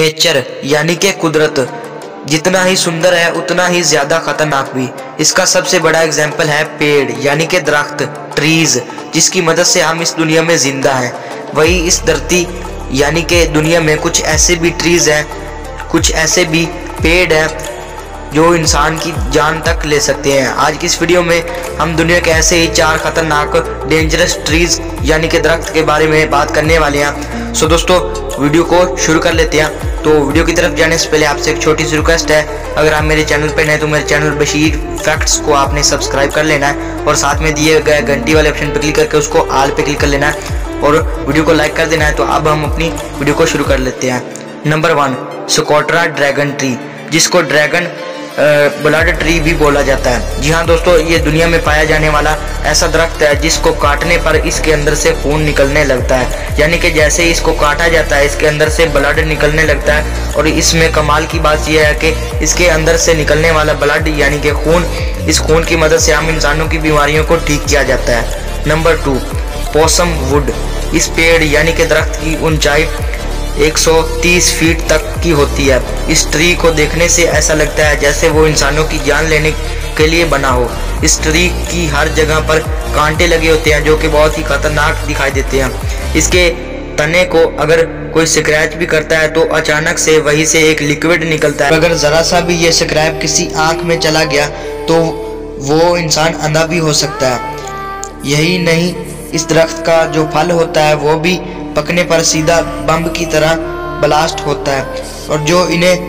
Nature यानी कि कुदरत जितना ही सुंदर है उतना ही ज्यादा खतरनाक भी। इसका सबसे बड़ा एग्जाम्पल है पेड़ यानी कि दरख्त, ट्रीज, जिसकी मदद से हम इस दुनिया में जिंदा हैं। वही इस धरती यानी कि दुनिया में कुछ ऐसे भी ट्रीज हैं, कुछ ऐसे भी पेड़ हैं जो इंसान की जान तक ले सकते हैं। आज की इस वीडियो में हम दुनिया के ऐसे ही 4 खतरनाक डेंजरस ट्रीज यानी कि दरख्त के बारे में बात करने वाले हैं। सो दोस्तों वीडियो को शुरू कर लेते हैं। तो वीडियो की तरफ जाने से पहले आपसे एक छोटी सी रिक्वेस्ट है, अगर आप मेरे चैनल पर नए तो मेरे चैनल बशीर फैक्ट्स को आपने सब्सक्राइब कर लेना है और साथ में दिए गए घंटी वाले ऑप्शन पर क्लिक करके उसको ऑल पे क्लिक कर लेना है और वीडियो को लाइक कर देना है। तो अब हम अपनी वीडियो को शुरू कर लेते हैं। नंबर 1, सोकोट्रा ड्रैगन ट्री, जिसको ड्रैगन ब्लड ट्री भी बोला जाता है। जी हाँ दोस्तों, ये दुनिया में पाया जाने वाला ऐसा दरख्त है जिसको काटने पर इसके अंदर से खून निकलने लगता है। यानी कि जैसे ही इसको काटा जाता है इसके अंदर से ब्लड निकलने लगता है। और इसमें कमाल की बात यह है कि इसके अंदर से निकलने वाला ब्लड यानी कि खून, इस खून की मदद से हम इंसानों की बीमारियों को ठीक किया जाता है। नंबर 2, पोसम वुड। इस पेड़ यानी कि दरख्त की ऊंचाई 130 फीट तक की होती है। इस ट्री को देखने से ऐसा लगता है जैसे वो इंसानों की जान लेने के लिए बना हो। इस ट्री की हर जगह पर कांटे लगे होते हैं जो कि बहुत ही खतरनाक दिखाई देते हैं। इसके तने को अगर कोई स्क्रैच भी करता है तो अचानक से वहीं से एक लिक्विड निकलता है। अगर जरा सा भी ये स्क्रैच किसी आंख में चला गया तो वो इंसान अंधा भी हो सकता है। यही नहीं, इस दरख्त का जो फल होता है वो भी पकने पर सीधा बम की तरह ब्लास्ट होता है। और जो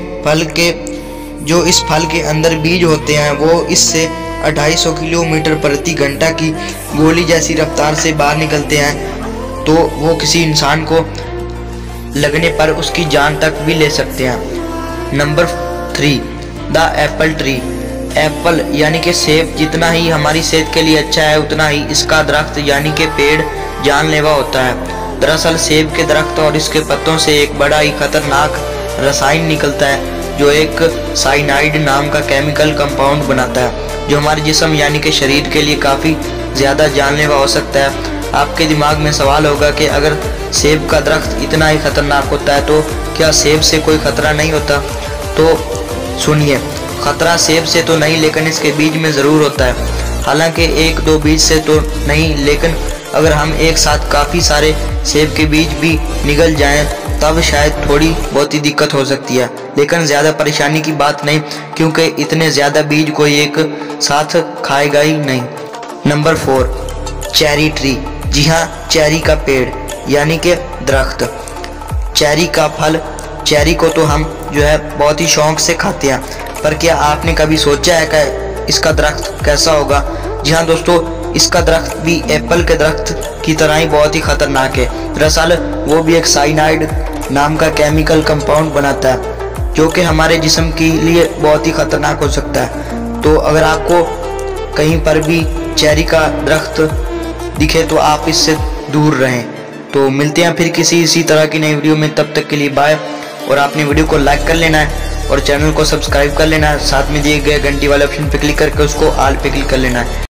इस फल के अंदर बीज होते हैं वो इससे 250 किलोमीटर प्रति घंटा की गोली जैसी रफ्तार से बाहर निकलते हैं। तो वो किसी इंसान को लगने पर उसकी जान तक भी ले सकते हैं। नंबर 3, द एप्पल ट्री। एप्पल यानी कि सेब जितना ही हमारी सेहत के लिए अच्छा है उतना ही इसका दरख्त यानी कि पेड़ जानलेवा होता है। दरअसल सेब के दरख्त और इसके पत्तों से एक बड़ा ही खतरनाक रसायन निकलता है जो एक साइनाइड नाम का केमिकल कंपाउंड बनाता है, जो हमारे जिस्म यानी कि शरीर के लिए काफ़ी ज़्यादा जानलेवा हो सकता है। आपके दिमाग में सवाल होगा कि अगर सेब का दरख्त इतना ही खतरनाक होता है तो क्या सेब से कोई ख़तरा नहीं होता? तो सुनिए, खतरा सेब से तो नहीं लेकिन इसके बीज में ज़रूर होता है। हालांकि 1-2 बीज से तो नहीं, लेकिन अगर हम एक साथ काफ़ी सारे सेब के बीज भी निगल जाएं तब शायद थोड़ी बहुत ही दिक्कत हो सकती है, लेकिन ज़्यादा परेशानी की बात नहीं क्योंकि इतने ज़्यादा बीज कोई एक साथ खाएगा ही नहीं। Number 4, cherry tree. जी हाँ, चेरी का पेड़ यानी कि दरख्त। चेरी का फल, चेरी को तो हम जो है बहुत ही शौक से खाते हैं, पर क्या आपने कभी सोचा है कि इसका दरख्त कैसा होगा? जी हाँ दोस्तों, इसका दरख्त भी एप्पल के दरख्त की तरह ही बहुत ही खतरनाक है। दरअसल वो भी एक साइनाइड नाम का केमिकल कंपाउंड बनाता है जो कि हमारे जिस्म के लिए बहुत ही खतरनाक हो सकता है। तो अगर आपको कहीं पर भी चेरी का दरख्त दिखे तो आप इससे दूर रहें। तो मिलते हैं फिर किसी इसी तरह की नई वीडियो में, तब तक के लिए बाय। और आपने वीडियो को लाइक कर लेना है और चैनल को सब्सक्राइब कर लेना है, साथ में दिए गए घंटी वाले ऑप्शन पर क्लिक करके उसको ऑल पे क्लिक कर लेना है।